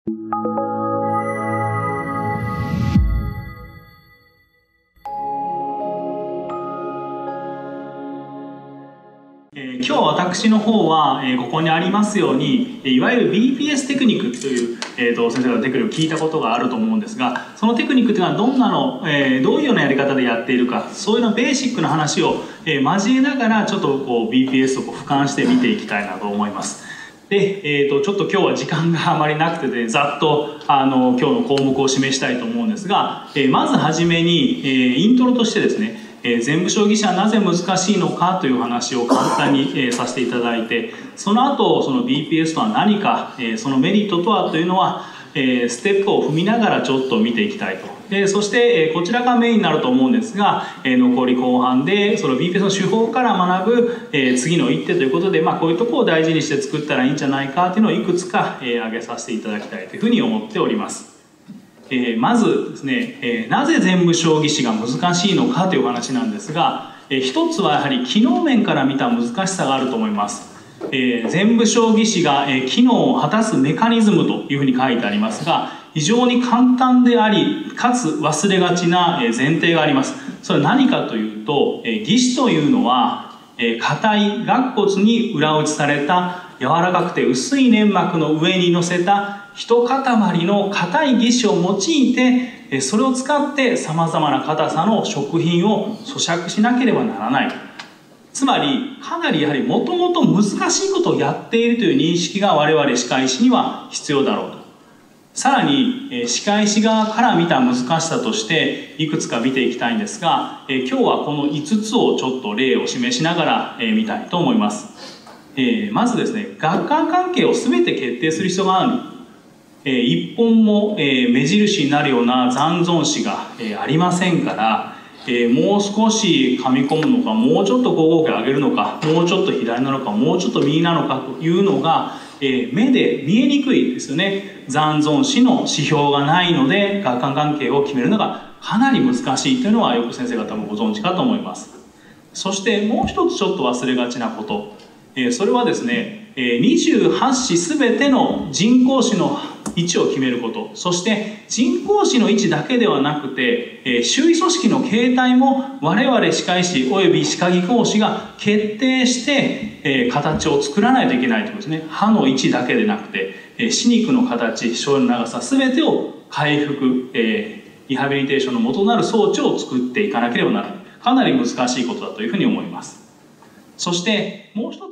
今日私の方はここにありますようにいわゆる BPS テクニックという先生からテクニックを聞いたことがあると思うんですが、そのテクニックというのはどんなのどういうようなやり方でやっているか、そういうのベーシックな話を交えながらちょっとBPS を俯瞰して見ていきたいなと思います。で、ちょっと今日は時間があまりなくて、ざっと今日の項目を示したいと思うんですが、まずはじめにイントロとしてですね、全部将棋士はなぜ難しいのかという話を簡単にさせていただいて、その後その BPS とは何か、そのメリットとはというのはステップを踏みながらちょっと見ていきたいと。そしてこちらがメインになると思うんですが、残り後半でその BPS の手法から学ぶ次の一手ということで、こういうところを大事にして作ったらいいんじゃないかというのをいくつか挙げさせていただきたいというふうに思っております。まずですね、なぜ全部将棋士が難しいのかという話なんですが、一つはやはり機能面から見た難しさがあると思います。全部将棋士が機能を果たすメカニズムというふうに書いてありますが、非常に簡単でありかつ忘れがちな前提があります。それは何かというと、義手というのは硬い顎骨に裏打ちされた柔らかくて薄い粘膜の上に乗せた一塊の硬い義手を用いて、それを使ってさまざまな硬さの食品を咀嚼しなければならない。つまりかなりやはりもともと難しいことをやっているという認識が我々歯科医師には必要だろうと。さらに歯科医師側から見た難しさとしていくつか見ていきたいんですが、今日はこの5つをちょっと例を示しながら見たいと思います。まずですね、顎関関係を全て決定する必要がある。一本も目印になるような残存子がありませんから、もう少し噛み込むのか、もうちょっと5号径上げるのか、もうちょっと左なのか、もうちょっと右なのかというのが目で見えにくいですよね。残存子の指標がないので顎関関係を決めるのがかなり難しいというのはよく先生方もご存知かと思います。そしてもう一つちょっと忘れがちなこと、それはですね、28子すべての人工子の位置を決めること、そして人工子の位置だけではなくて周囲組織の形態も我々歯科医師および歯科技工士が決定して形を作らないといけないということですね。歯の位置だけでなくて歯肉の形、小の長さ全てを回復、リハビリテーションの元となる装置を作っていかなければならない。かなり難しいことだというふうに思います。そしてもう一つ